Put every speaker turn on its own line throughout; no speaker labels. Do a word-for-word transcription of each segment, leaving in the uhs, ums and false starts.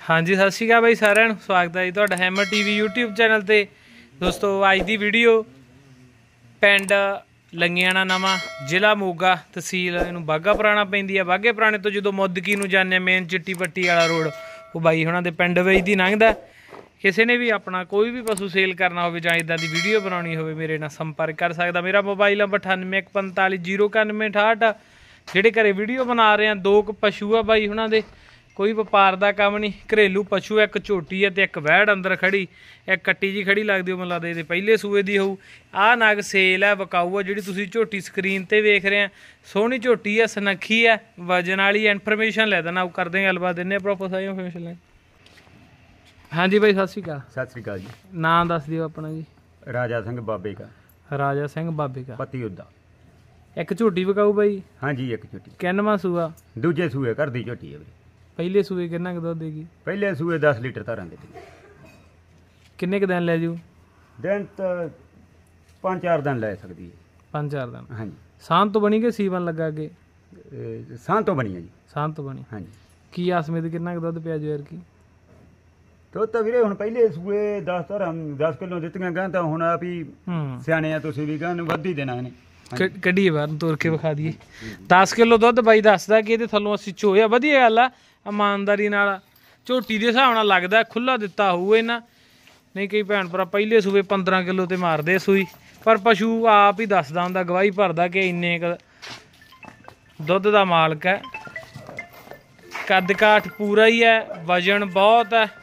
हाँ जी सत श्री अकाल भाई सारिਆਂ ਨੂੰ स्वागत है जी ਤੁਹਾਡਾ हैमर टीवी यूट्यूब चैनल ਤੇ दोस्तों ਅੱਜ ਦੀ ਵੀਡੀਓ ਪਿੰਡ ਲੰਗਿਆਣਾ ਨਵਾਂ ਜ਼ਿਲ੍ਹਾ ਮੋਗਾ ਤਹਿਸੀਲ ਇਹਨੂੰ ਬਾਗਾ ਪੁਰਾਣਾ ਪੈਂਦੀ ਆ। ਬਾਗੇ ਪੁਰਾਣੇ ਤੋਂ ਜਦੋਂ ਮੁੱਦਕੀ ਨੂੰ ਜਾਂਦੇ ਮੇਨ ਚਿੱਟੀ ਪੱਟੀ ਵਾਲਾ ਰੋਡ ਉਹ ਬਾਈ ਹੁਣਾਂ ਦੇ ਪਿੰਡ ਵਿੱਚ ਦੀ ਲੰਘਦਾ। ਕਿਸੇ ਨੇ भी अपना कोई भी पशु सेल करना हो जां इदां दी वीडियो बनानी हो मेरे नाल संपर्क कर सकदा। मेरा मोबाइल नंबर अठानवे एक पैंताली जीरो इक्यानवे अठाहठ। जिहड़े घरे वीडियो बना रहे हैं दो पशु आ बाई हुणां दे, कोई व्यापार का काम नहीं, घरेलू पशु एक झोटी है तो एक वैड़ अंदर खड़ी, एक कट्टी जी खड़ी लगती हो मतलब ये पहले सूए की होऊ। आ नग सेल है विकाऊ है, जी तुम झोटी स्क्रीन पर वेख रहे हैं। सोहनी झोटी है, सुनखी है, वजन वाली इन्फॉर्मेशन लै देना कर दें गलबात देने प्रॉपर सारी इन्फॉर्मेशन लै। हाँ जी भाई सत श्री अकाल।
सत श्री अकाल जी।
नाम दस दिओ अपना जी।
राजा सिंह बाबे का।
राजा सिंह बाबे का
पति उदा।
एक झोटी विकाऊ भाई।
हाँ जी एक झोटी।
किन्नवां सूआ?
दूजे सूए घर दी झोटी है।
पहले सूए किन्ना दुध देगी?
पहले सूए दस लीटर धारा देती।
किन्ने क दिन लै जू?
दिन तो पाँच चार दिन लै सकती है।
पाँच चार दिन।
हाँ जी।
सांत तो बनी के सीवन लगा के?
सांत तो बनी है जी।
सांत तो बनी।
हाँ जी।
की आसमेत किन्ना क दुध पिया जो यार की?
तो तो वीरे हुण पहले सूए दस धारा दस किलो दित्तियां गन तां हुण आप ही सियाणे आ तुसीं भी गन वध ही देना इहने। कड्ढीए बाहर तुर के विखा दईए। दस किलो दुध बाई दसदा कि इहदे थल्लों अस्सी चोया। वधिया गल आ, इमानदारी नाल झोटी दे हिसाब नाल लगदा खुला दिता होऊ इन्हां। नहीं कई भैन भरा पहले सूए पंद्रह किलो ते मारदे सूई, पर पशु आप ही दसदा हुंदा, गवाही भरदा कि इन्ने क दुध दा मालक है। कद काठ पूरा ही है, वजन बहुत है,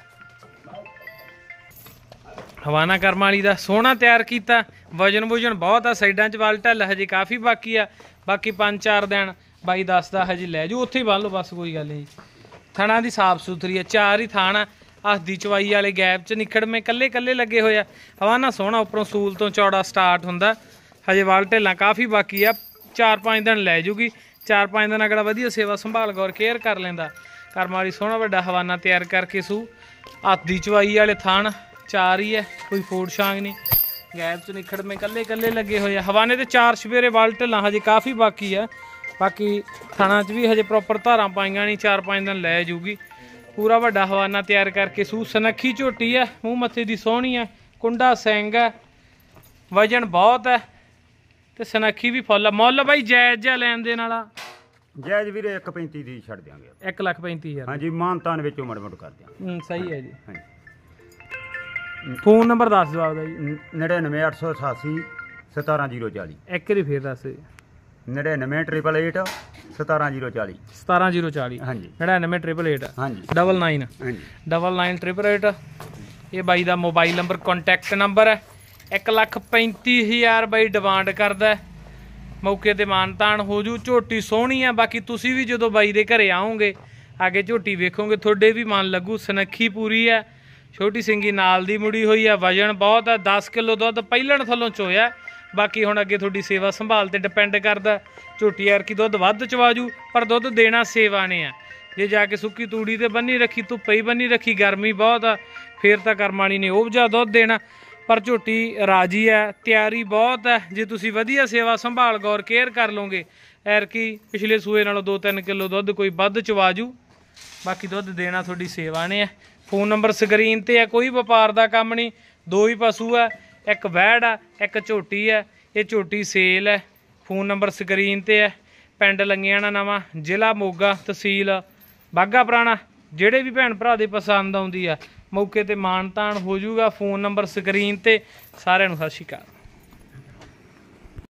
हवाना करम वाली का सोहना तैयार किया। वजन वुजन बहुत आ, साइडा च वाल ढल हजे काफ़ी बाकी आ। बाकी पाँच चार दिन बाई दसदा हजे लै जाओ, उत्थे ही बन लो बस, कोई गल नहीं। थणा की साफ सुथरी है, चार ही थान आ। हसदी चवाई वाले गैप च निखड़मे कल्ले कल्ले लगे हुए आ। हवाना सोहना उपरों सूल तो चौड़ा स्टार्ट हुंदा। हजे वाल ढल्लां काफ़ी बाकी आ, चार पाँच दिन लै जूगी। चार पाँच दिन अगला वधिया सेवा संभाल गौर केयर कर लेंदा। करम वाली सोहना वड्डा हवाना तैयार करके सू। हसदी चवाई वाले थान चार ही है, कोई फोड़ छांग नहीं। गैप च निखड़ में कल्ले कल्ले लगे हुए हैं। हवाने तो चार सवेरे वाल ढल्लां हजे काफ़ी बाकी है। बाकी थाना च भी हजे प्रॉपर धारां पाईयां नहीं, चार पाँच दिन लै जूगी। पूरा वड्डा हवाना तैयार करके सू। सुनखी झोटी है, मूँह मत्थे दी सोहनी है, कुंडा सिंग है, वजन बहुत है तो सुनखी भी फुल। मुल भाई जायज़ जा लैन देन वाला? जायज़ वीरे एक पैंती दी छड़ देंगे।
एक लख पैंती हज़ार।
हाँ जी, मान तान विचों मड़ मुड़ कर देंगे।
सही है जी।
हाँ जी।
फोन नंबर दस दो आपका जी।
नड़िनवे अठ सौ अठासी सतारह जीरो चाली।
एक बारी फिर दस।
नड़िनवे ट्रिपल एट सतारह जीरो चाली।
सतारह जीरो चाली।
हाँ जी।
नड़िनवे ट्रिपल एट।
हाँ जी।
Double nine.
हाँ जी।
Double nine triple eight. ये बाई का मोबाइल नंबर कॉन्टैक्ट नंबर है। एक लख पैंती हज़ार बाई डिमांड करदा। मौके ते मानतान हो जू। झोटी सोहनी है, बाकी तुसी भी जो बाई दे घरे आओगे आगे झोटी वेखोगे थोड़े भी मन लगू। सुनखी पूरी है, छोटी सिंगी नाल दी मुड़ी हुई है, वजन बहुत है। दस किलो दुध पहलन थलों चोया। बाकी हुण अगे थोड़ी सेवा संभाल ते डिपेंड करदा। झोटी यार की दुध वध चवाजू, पर दुध देना सेवा ने है। जे जाके सुक्की तूड़ी ते बन्नी रखी, धुप्पे ही बन्नी रखी, गर्मी बहुत आ, फिर तो करम वाली ने उपजा दुध देना। पर झोटी राजी है, तैयारी बहुत है। जे तुसी वधिया सेवा संभाल गौर केयर कर लोगे एर की पिछले सूए नालों दो तीन किलो दुध कोई वध चवाजू। बाकी दुध देना थोड़ी सेवा ने है। फोन नंबर स्क्रीन ते है, कोई व्यापार का काम नहीं। दो ही पशु है, एक वैड़ है, एक झोटी है। ये झोटी सेल है। फोन नंबर स्क्रीन ते है। पिंड लंगियाना नवां, जिला मोगा, तहसील बागा पुराना। ਜਿਹੜੇ भी भैन भरा दे पसंद आउंदी है मौके ते मानतान हो जूगा। फोन नंबर स्क्रीन ते। सारिआं नूं सत श्री अकाल।